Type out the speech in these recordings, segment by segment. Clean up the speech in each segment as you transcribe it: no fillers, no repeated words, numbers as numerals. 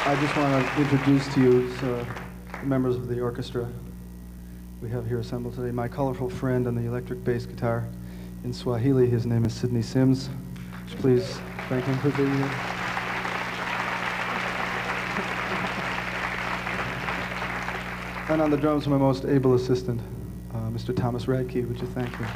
I just want to introduce to you the members of the orchestra we have here assembled today. My colorful friend on the electric bass guitar in Swahili, his name is Sidney Sims. Please thank him for being here. And on the drums, my most able assistant, Mr. Thomas Radke. Would you thank him?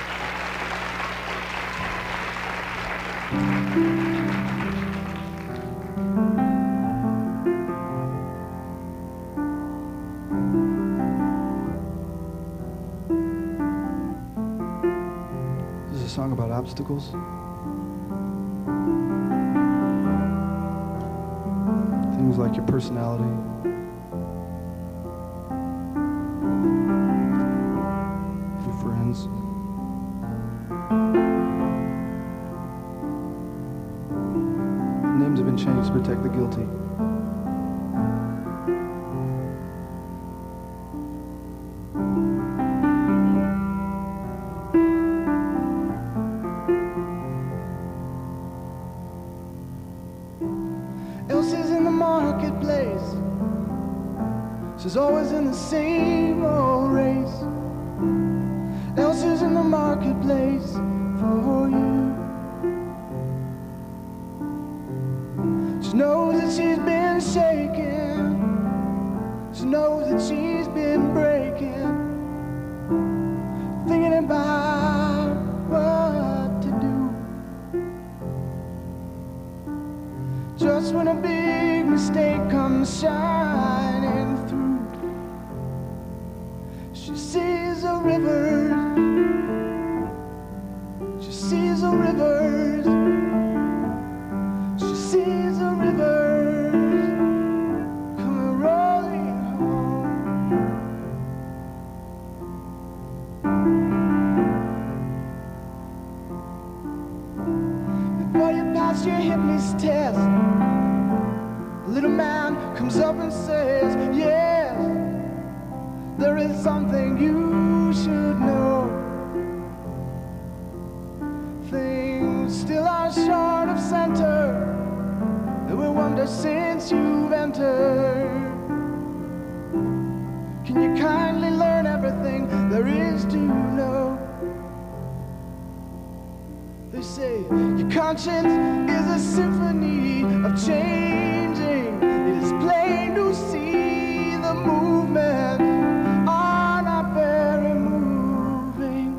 This is a song about obstacles. Things like your personality, your friends. Names have been changed to protect the guilty. Elsie's in the marketplace. She's always in the same old race. Elsie's in the marketplace for you. She knows that she's been shaking. She knows that she's been breaking, thinking about what to do. Just when a big mistake comes shining through, she sees a river. She sees a river. She sees a river coming rolling home. Before you pass your hypnotist test, the little man comes up and says, yes, there is something you should know. Things still are short of center, and we wonder since you've entered. Can you kindly learn everything there is to know? They say your conscience is a symphony of changing. It is plain to see the movement are not very moving.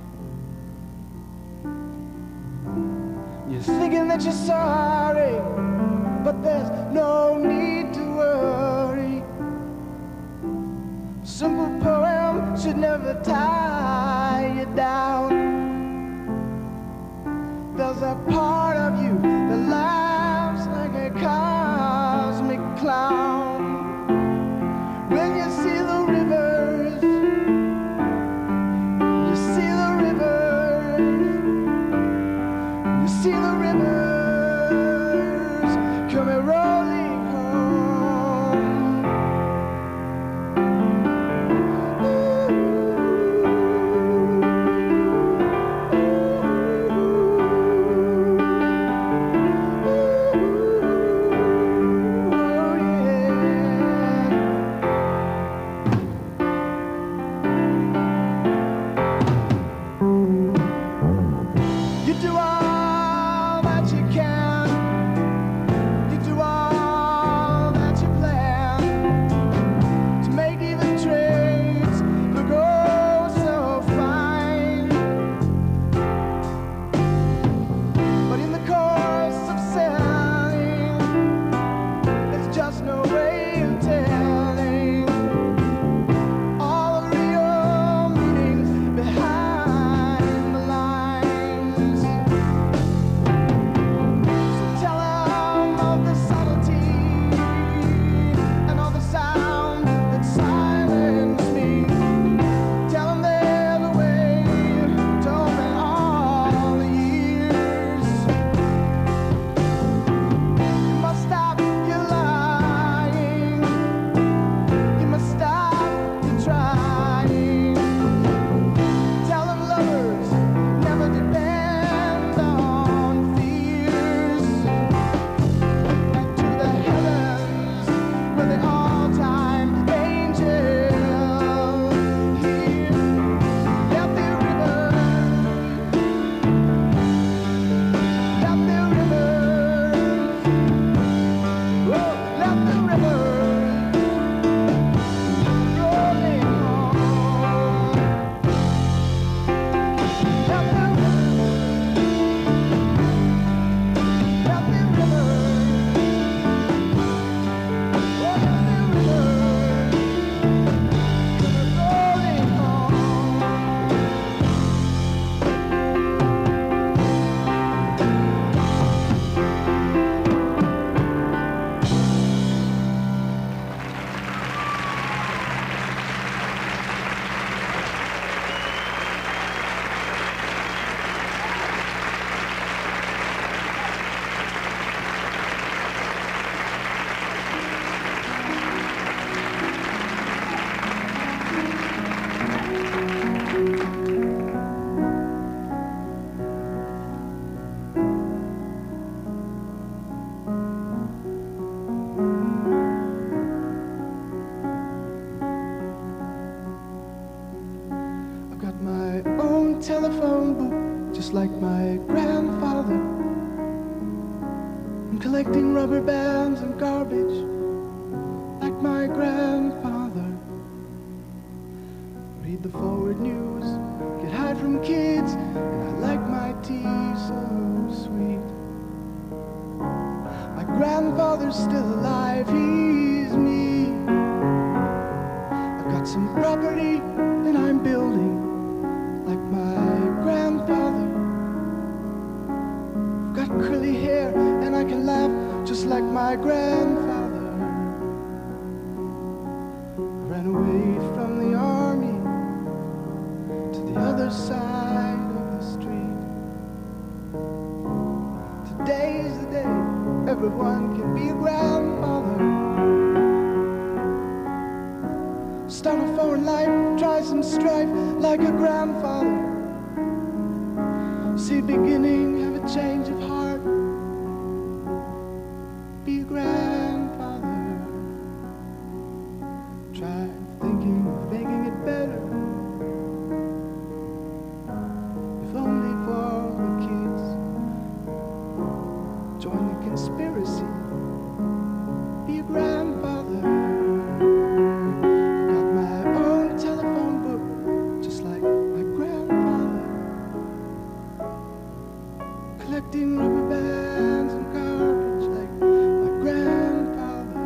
You're thinking that you're sorry, but there's no need to worry. A simple poem should never tie you down. There's a part of you that laughs like a cosmic clown. When you see the rivers, you see the rivers, you see the rivers coming rolling home. Ooh. just like my grandfather. I'm collecting rubber bands and garbage like my grandfather. Read the forward news, get high from kids, and I like my tea so sweet. My grandfather's still alive, he's me. I've got some property and I'm building like my grandfather. I've got curly hair and I can laugh just like my grandfather. I ran away from the army to the other side of the street. Today's the day everyone can be a grandfather. Start a foreign life, try some strife like a grandfather. See a beginning, have a change of heart. Be a grandfather. Try thinking of making it better. If only for the kids. Join the conspiracy. Be a grandfather. Got my own telephone book, just like my grandfather. Collecting rubber bands and garbage like my grandfather.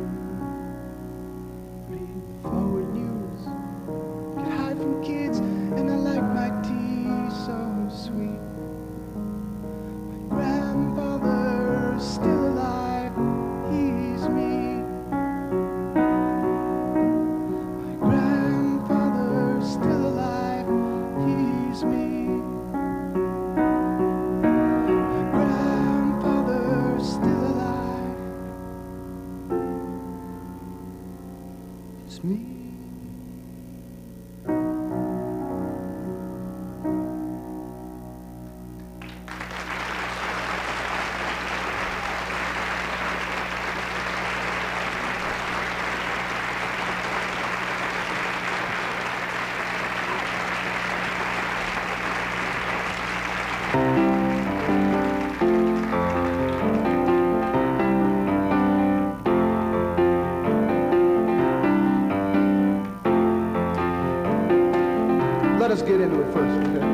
Read the forward news, get high from kids, and I like my tea so sweet. My grandfather's still alive, he's me. My grandfather's still alive, he's me. My grandfather's still alive, it's me. Let us get into it first, okay?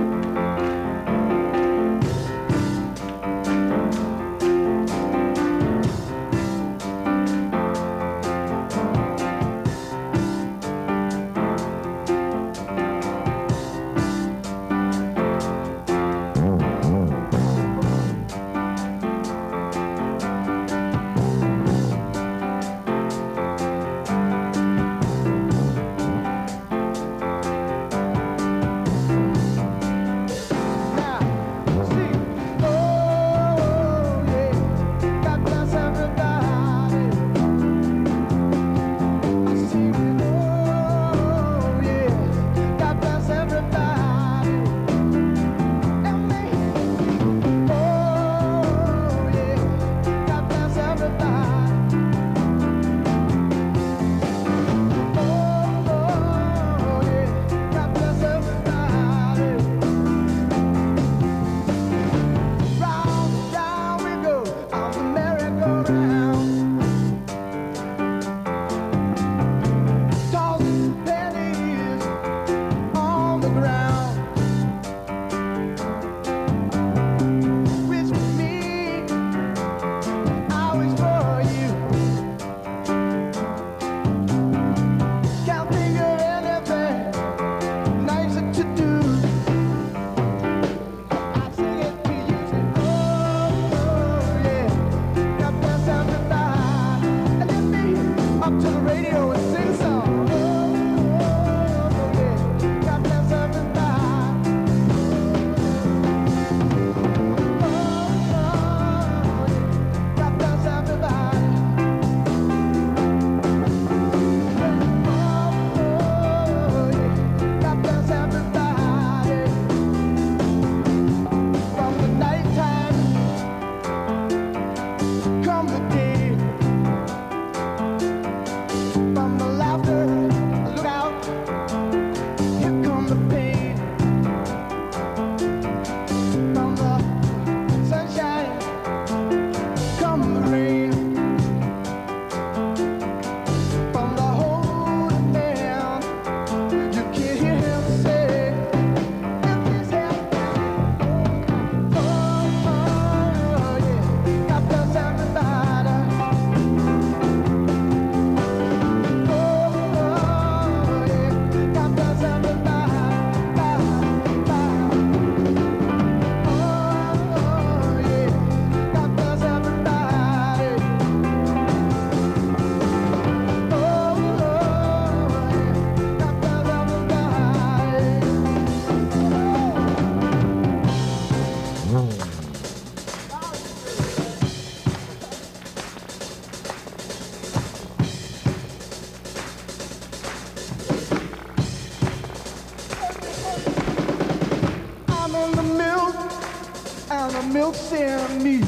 milk's in me.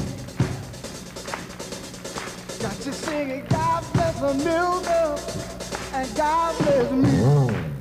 Got you singing, God bless America, and God bless me.